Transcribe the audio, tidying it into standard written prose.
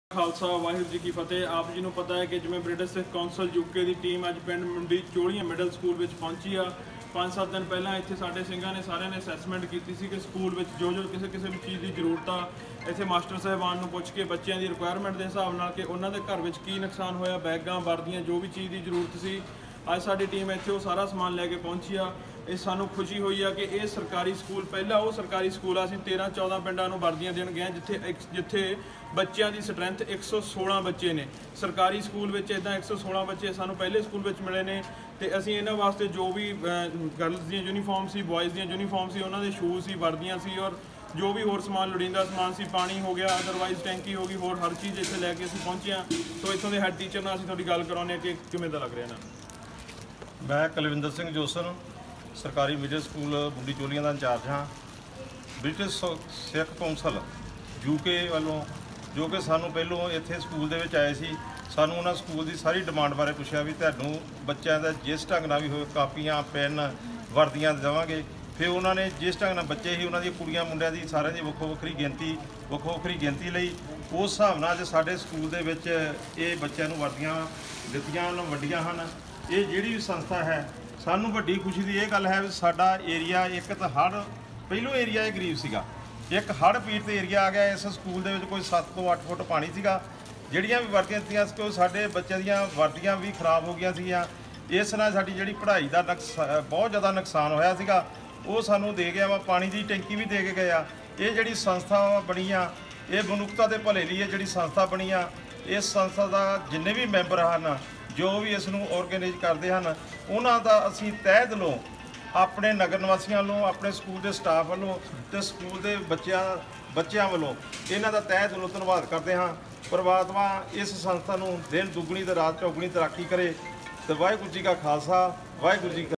खालसा वाहिगुरू जी की फतेह। आप जी को पता है कि जिमें ब्रिटिश सिख कौंसल यूके की टीम अज पिंड मुंडी चोलियां मिडल स्कूल में पहुंची आ। 5-7 दिन पहला इतने साढ़े सिंघा ने सारे ने असैसमेंट की कि स्कूल में जो किसी भी चीज़ की जरूरत आ इतने मास्टर साहबान को पुछ के बच्चों की रिक्वायरमेंट के हिसाब नाल कि उन्होंने घर में की नुकसान होया, बैगां वर्दियां जो भी चीज़ की जरूरत सी अज साडी टीम इत्थे सारा समान लैके पहुंची आ। ये सानू खुशी हुई है कि ये सरकारी स्कूल पहला वो सरकारी स्कूल आ 13-14 पिंडां नूं वर्दियां देण गए जिथे बच्चों की स्ट्रेंथ 116 बच्चे ने। सरकारी स्कूल में इदा 116 बच्चे सानू पहले स्कूल में मिले ने। तो असीं इन्हां वास्ते जो भी गर्ल्स दी यूनीफॉर्म सी, बॉयज़ दी यूनीफॉर्म सी, उन्हां दे शूज़ सी, वर्दियां सी और जो भी होर समान लोड़ींदा समान सी, पानी हो गया, अदरवाइज़ टैंकी हो गई, होर हर चीज़ इत्थे लैके असीं पहुंचे हाँ। तो इत्थों दे हैड टीचर नाल असीं तुहाडी गल कराउने कि किवें दा लग रिहा ना। मैं कुलविंदर सिंह जोसन सरकारी मिडल स्कूल मुंडी चोलियां का इंचार्ज हाँ। ब्रिटिश सिख कौंसल यूके वालों जो कि सानू पहलों इत्थे स्कूल दे विच आए सी, सानू उन्हां स्कूल की सारी डिमांड बारे पुछया भी तुहानूं बच्चों का जिस ढंग नाल भी हो कापियां पैन वर्दियां देवांगे। फिर उन्होंने जिस ढंग नाल बच्चे ही उन्हां दी कुड़ियां मुंडियां दी सारिਆਂ ਦੀ ਵੱਖੋ ਵੱਖਰੀ ਗਿਣਤੀ ਲਈ उस हिसाब नाल जे साडे स्कूल दे विच ये बच्चों नूं वर्दियां दित्तियां वंडियां हन। ये जिहड़ी भी संस्था है सानू वड्डी खुशी की यह गल है भी साडा एरिया एक तो हड़ पहलों एरिया ये गरीब सीगा, एक हड़ पीड़ित एरिया आ गया। इस स्कूल दे विच कोई 7 ਤੋਂ 8 फुट पानी सीगा। जिहड़ियां भी वर्दियां दित्तियां सी साडे बच्चों दीयां वर्दियां भी खराब हो गई सीगियां। इस नाल साडी जिहड़ी पढ़ाई का बहुत ज़्यादा नुकसान होया सीगा वो सानू दे गया वा। पानी की टैंकी भी दे के गए आ। ये जिहड़ी संस्था बनी आ ये मनुखता के भले लिए जिहड़ी संस्था बनी आ, इस संस्था का जिन्ने भी मैंबर हैं जो भी इसनूं ऑर्गेनाइज करते हैं उन्हां दा असीं तहे दिलों अपने नगर निवासियों वालों, अपने स्कूल के स्टाफ वालों ते स्कूल के बच्चों वालों इन्हां दा तहे दिलों धन्नवाद करते हैं। परमात्मा इस संस्था नूं दिन दुगनी ते रात चौगुनी तरक्की करे। तो वाहिगुरू जी का खालसा, वाहिगुरू जी